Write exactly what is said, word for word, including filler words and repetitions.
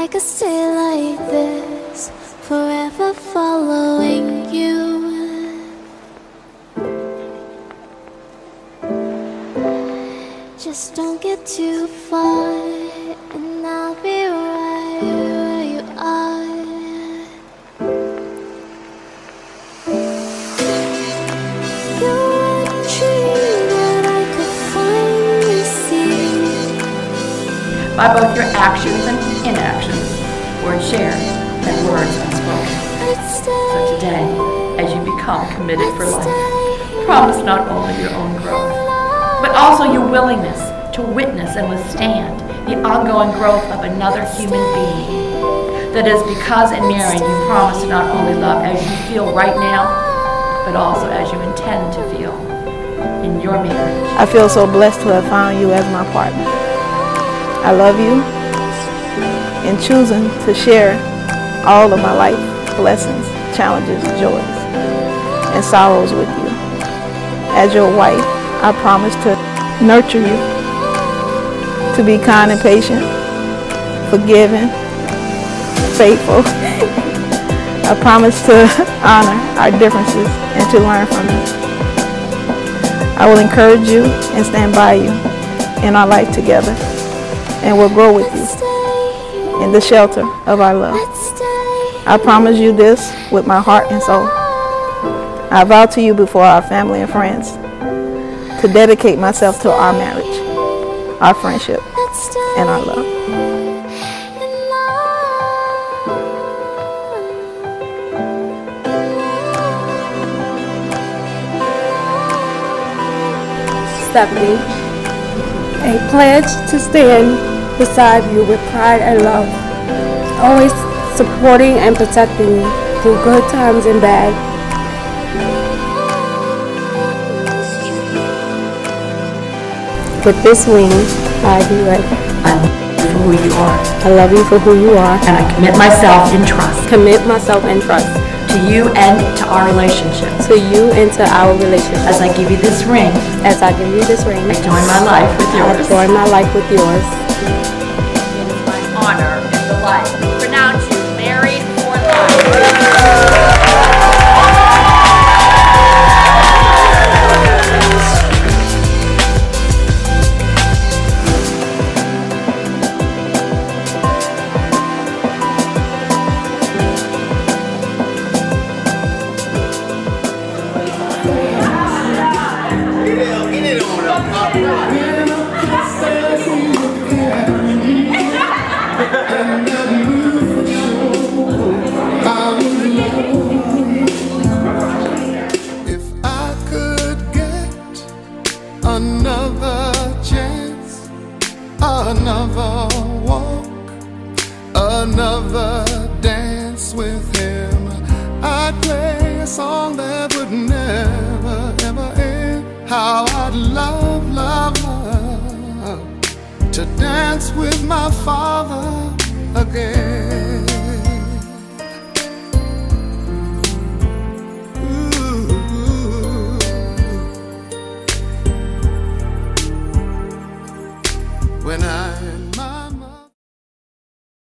I could stay like this, forever following you. Just don't get too far, and I'll be right where you are. You're a dream that I could finally see. By both your actions and inactions, words shared and words unspoken. So today, as you become committed for life, promise not only your own growth, but also your willingness to witness and withstand the ongoing growth of another human being. That is because in marrying you promise to not only love as you feel right now, but also as you intend to feel in your marriage. I feel so blessed to have found you as my partner. I love you in choosing to share all of my life blessings, challenges, joys, and sorrows with you. As your wife, I promise to nurture you, to be kind and patient, forgiving, faithful. I promise to honor our differences and to learn from them. I will encourage you and stand by you in our life together, and will grow with you in the shelter of our love. I promise you this with my heart and soul. I vow to you before our family and friends to dedicate myself to our marriage, our friendship, and our love. Stephanie, a pledge to stand beside you with pride and love, always supporting and protecting you through good times and bad. With this ring, I do right. I love you for who you are. I love you for who you are. And I commit myself in trust. Commit myself in trust. To you and to our relationship. To you and to our relationship. As I give you this ring. As I give you this ring. I join my life with yours. I join my life with yours. It is my honor and delight to pronounce you married for life. If I could get another chance, another walk, another dance with him, I'd play a song that would never, ever end. How I'd love, love, love to dance with my father